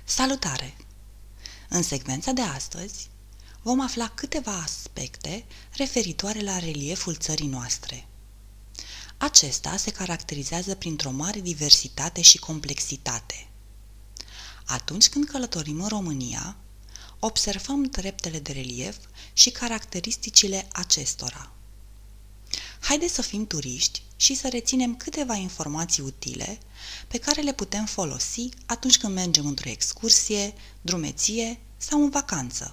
Salutare! În secvența de astăzi vom afla câteva aspecte referitoare la relieful țării noastre. Acesta se caracterizează printr-o mare diversitate și complexitate. Atunci când călătorim în România, observăm treptele de relief și caracteristicile acestora. Haideți să fim turiști și să reținem câteva informații utile pe care le putem folosi atunci când mergem într-o excursie, drumeție sau în vacanță.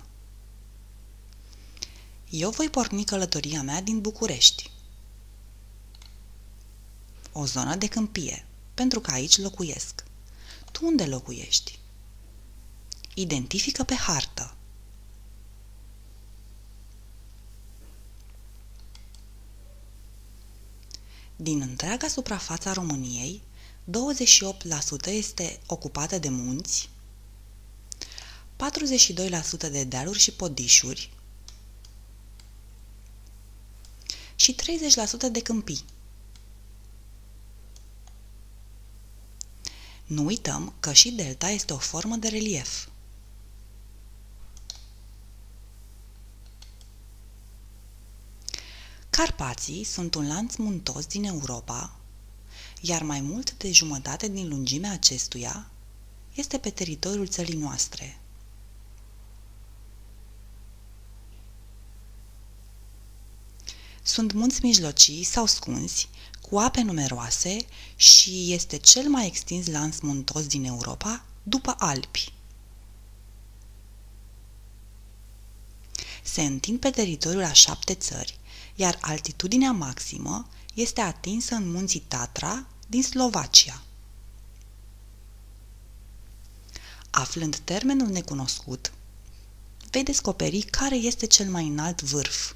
Eu voi porni călătoria mea din București, o zonă de câmpie, pentru că aici locuiesc. Tu unde locuiești? Identifică pe hartă. Din întreaga suprafață a României, 28% este ocupată de munți, 42% de dealuri și podișuri și 30% de câmpii. Nu uităm că și delta este o formă de relief. Carpații sunt un lanț muntos din Europa, iar mai mult de jumătate din lungimea acestuia este pe teritoriul țării noastre. Sunt munți mijlocii sau scunzi, cu ape numeroase și este cel mai extins lanț muntos din Europa, după Alpi. Se întind pe teritoriul a 7 țări, iar altitudinea maximă este atinsă în munții Tatra din Slovacia. Aflând termenul necunoscut, vei descoperi care este cel mai înalt vârf.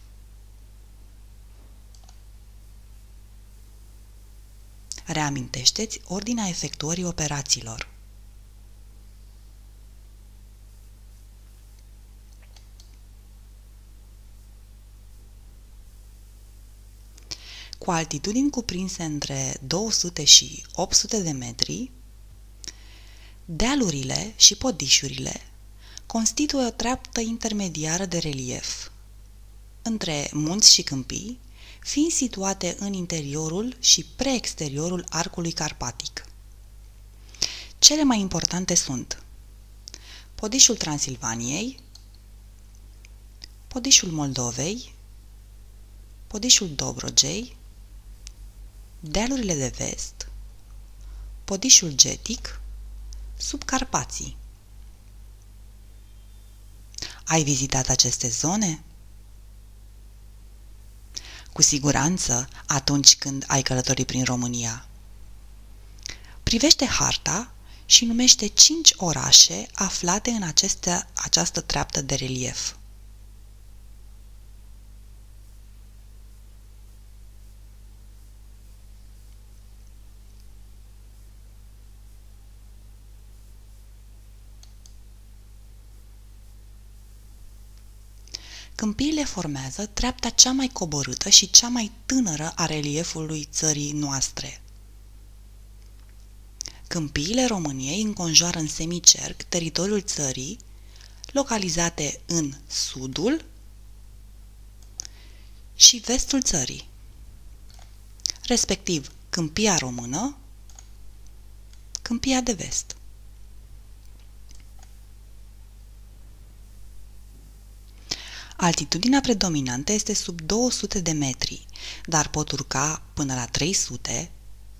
Reamintește-ți ordinea efectuării operațiilor. Cu altitudini cuprinse între 200 și 800 de metri, dealurile și podișurile constituie o treaptă intermediară de relief între munți și câmpii, fiind situate în interiorul și preexteriorul arcului carpatic. Cele mai importante sunt podișul Transilvaniei, podișul Moldovei, podișul Dobrogei, dealurile de vest, podișul Getic, Subcarpații. Ai vizitat aceste zone? Cu siguranță atunci când ai călătorit prin România. Privește harta și numește 5 orașe aflate în această treaptă de relief. Câmpiile formează treapta cea mai coborâtă și cea mai tânără a reliefului țării noastre. Câmpiile României înconjoară în semicerc teritoriul țării, localizate în sudul și vestul țării, respectiv Câmpia Română, Câmpia de Vest. Altitudinea predominantă este sub 200 de metri, dar pot urca până la 300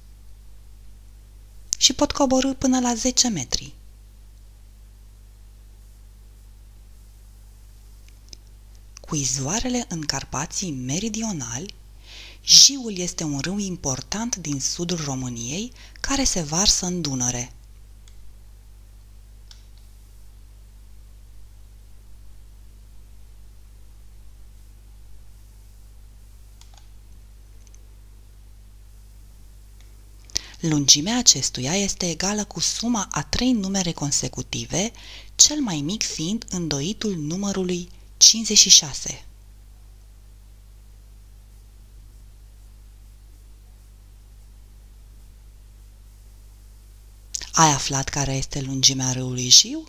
și pot coborî până la 10 metri. Cu izvoarele în Carpații meridionali, Jiul este un râu important din sudul României care se varsă în Dunăre. Lungimea acestuia este egală cu suma a 3 numere consecutive, cel mai mic fiind îndoitul numărului 56. Ai aflat care este lungimea râului Jiu?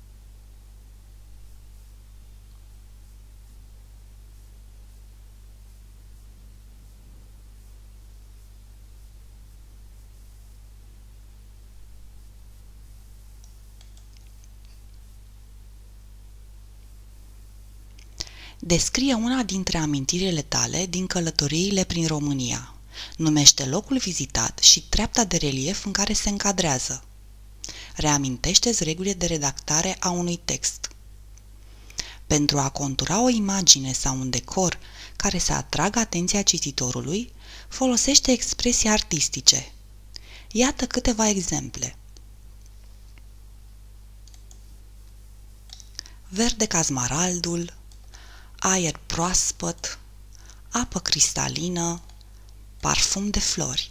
Descrie una dintre amintirile tale din călătoriile prin România. Numește locul vizitat și treapta de relief în care se încadrează. Reamintește-ți regulile de redactare a unui text. Pentru a contura o imagine sau un decor care să atragă atenția cititorului, folosește expresii artistice. Iată câteva exemple. Verde ca smaraldul, aer proaspăt, apă cristalină, parfum de flori.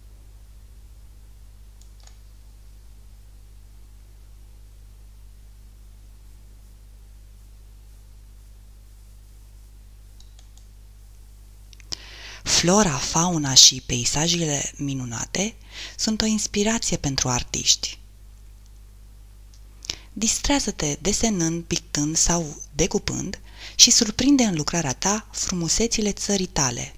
Flora, fauna și peisajele minunate sunt o inspirație pentru artiști. Distrează-te desenând, pictând sau decupând și surprinde în lucrarea ta frumusețile țării tale.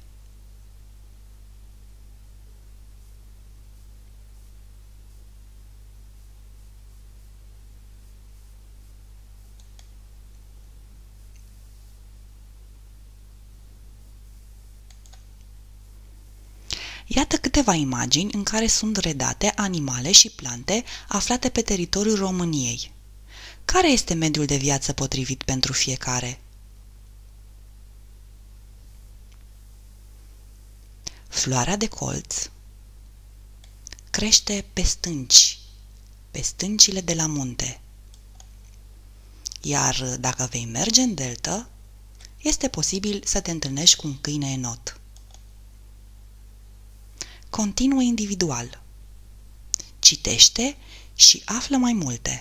Iată câteva imagini în care sunt redate animale și plante aflate pe teritoriul României. Care este mediul de viață potrivit pentru fiecare? Floarea de colț crește pe stâncile de la munte. Iar dacă vei merge în delta, este posibil să te întâlnești cu un câine enot. Continuă individual. Citește și află mai multe.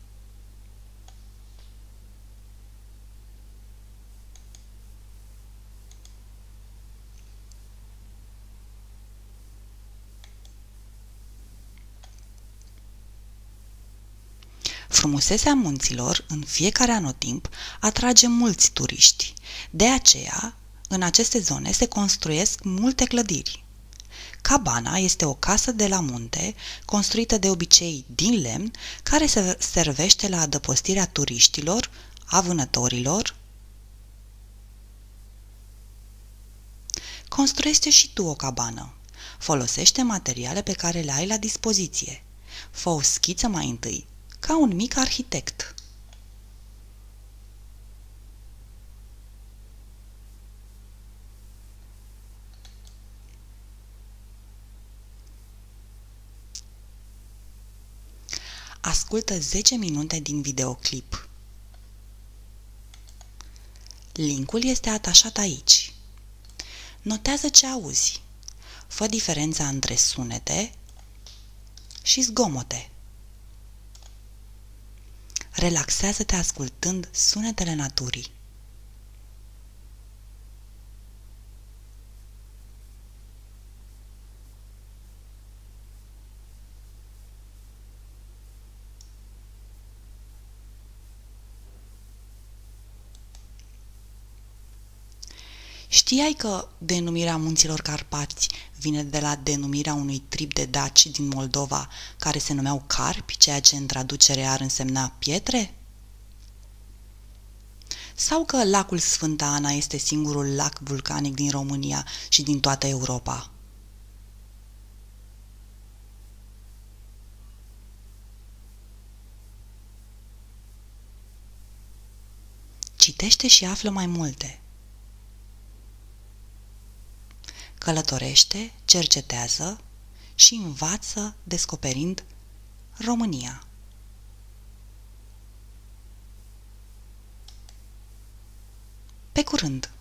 Frumusețea munților în fiecare anotimp atrage mulți turiști. De aceea, în aceste zone se construiesc multe clădiri. Cabana este o casă de la munte, construită de obicei din lemn, care se servește la adăpostirea turiștilor, a vânătorilor. Construiește și tu o cabană. Folosește materiale pe care le ai la dispoziție. Fă o schiță mai întâi, ca un mic arhitect. Ascultă 10 minute din videoclip. Linkul este atașat aici. Notează ce auzi. Fă diferența între sunete și zgomote. Relaxează-te ascultând sunetele naturii. Știai că denumirea munților Carpați vine de la denumirea unui trib de daci din Moldova care se numeau Carpi, ceea ce în traducere ar însemna pietre? Sau că lacul Sfânta Ana este singurul lac vulcanic din România și din toată Europa? Citește și află mai multe. Călătorește, cercetează și învață descoperind România. Pe curând!